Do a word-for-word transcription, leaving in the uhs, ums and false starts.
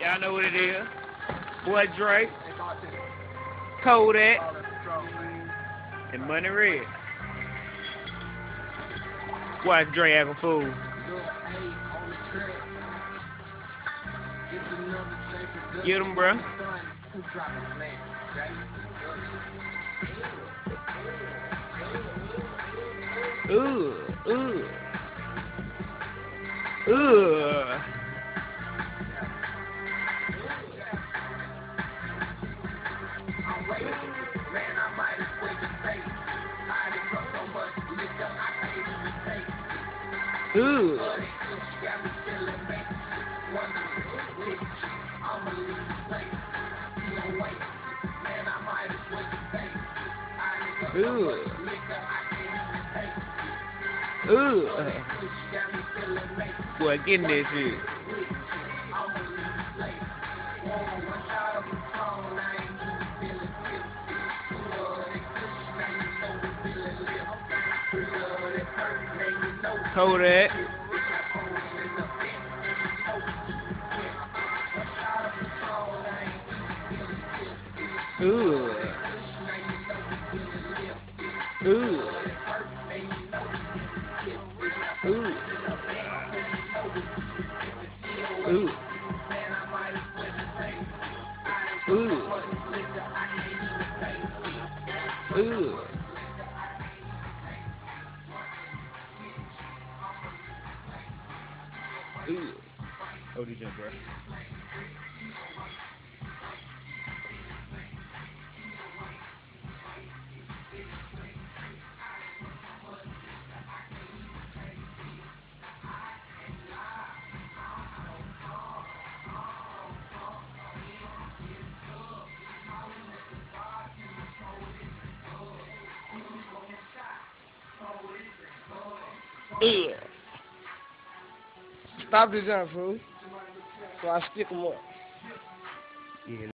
Y'all know what it is. Boy Drake, Kodak, and Money Red. Watch Dre act a fool. Get him, bro. Ooh, ooh, ooh. Ooh. Ooh. Ooh. Boy, get in this shit. Kodak. Ooh. Ooh. Ooh. Ooh. Ooh. Ooh. Ooh. Oh, this young bro. Yeah. Stop this jump, fool. So I stick them up. Yeah.